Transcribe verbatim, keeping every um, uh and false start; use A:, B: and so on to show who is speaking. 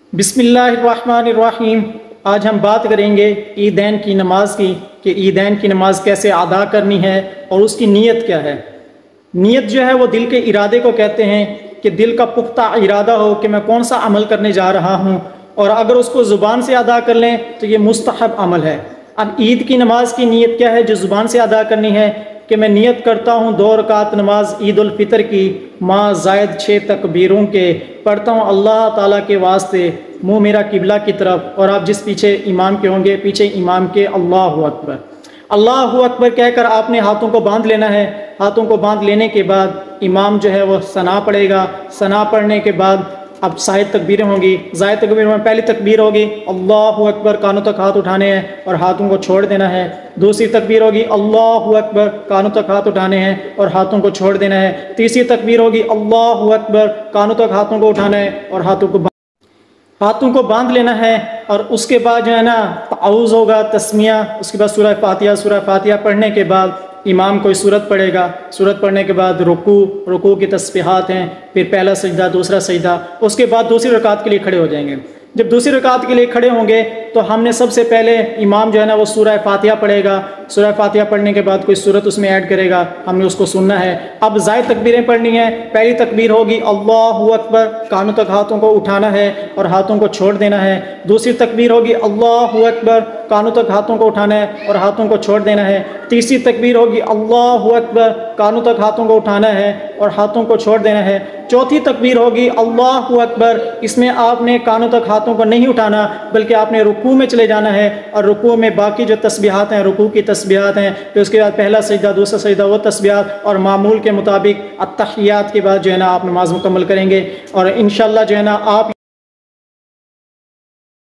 A: बिस्मिल्लाहिर्रहमानिर्रहीम। आज हम बात करेंगे ईदैन की नमाज की कि ईदैन की नमाज कैसे अदा करनी है और उसकी नीयत क्या है। नीयत जो है वो दिल के इरादे को कहते हैं कि दिल का पुख्ता इरादा हो कि मैं कौन सा अमल करने जा रहा हूँ, और अगर उसको ज़ुबान से अदा कर लें तो ये मुस्तहब अमल है। अब ईद की नमाज की नीयत क्या है जो ज़ुबान से अदा करनी है कि मैं नियत करता हूँ दो रकात नमाज ईद उल फितर की माँ जायद छः तकबीरों के पढ़ता हूँ अल्लाह ताला के वास्ते, मुँह मेरा किबला की तरफ, और आप जिस पीछे इमाम के होंगे पीछे इमाम के अल्लाहु अकबर अल्लाहु अकबर कहकर आपने हाथों को बांध लेना है। हाथों को बांध लेने के बाद इमाम जो है वो सना पढ़ेगा। सना पढ़ने के बाद अब जायद तकबीरें होंगी। जायद तकबीर में पहली तकबीर होगी अल्लाहु अकबर, कानों तक हाथ उठाने हैं और हाथों को छोड़ देना है। दूसरी तकबीर होगी अल्लाहु अकबर, कानों तक हाथ उठाने हैं और हाथों को छोड़ देना है। तीसरी तकबीर होगी अल्लाहु अकबर, कानों तक हाथों को उठाना है और हाथों को हाथों को बांध लेना है। और उसके बाद जो है ना ताउज़ होगा, तस्मिया, उसके बाद सूरह फातिहा। सूरह फातिहा पढ़ने के बाद इमाम कोई सूरत पढ़ेगा। सूरत पढ़ने के बाद रुकू, रुकू की तस्बीहात हैं, फिर पहला सजदा, दूसरा सजदा। उसके बाद दूसरी रकात के लिए खड़े हो जाएंगे। जब दूसरी रकात के लिए खड़े होंगे तो हमने सबसे पहले इमाम जो है ना वो सूरह फातिहा पढ़ेगा। सूरह फातिहा पढ़ने के बाद कोई सूरत उसमें ऐड करेगा, हमने उसको सुनना है। अब जायद तकबीरें पढ़नी है। पहली तकबीर होगी अल्लाहु अकबर, कानों तक हाथों को उठाना है और हाथों को छोड़ देना है। दूसरी तकबीर होगी अल्लाहु अकबर, कानों तक हाथों को उठाना है और हाथों को छोड़ देना है। तीसरी तकबीर होगी अल्लाहु अकबर, कानों तक हाथों को उठाना है और हाथों को छोड़ देना है। चौथी तकबीर होगी अल्लाहु अकबर, इसमें आपने कानों तक हाथों को नहीं उठाना बल्कि आपने रुकू में चले जाना है और रुकू में बाकी जो तस्बीहात हैं, रुकू की तस्बीहात हैं, फिर उसके बाद पहला सजदा, दूसरा सजदा, वो तस्बीहात, और मामूल के मुताबिक अत्तहियात के बाद जो है ना आप नमाज मुकम्मल करेंगे। और इंशाअल्लाह जो है ना आप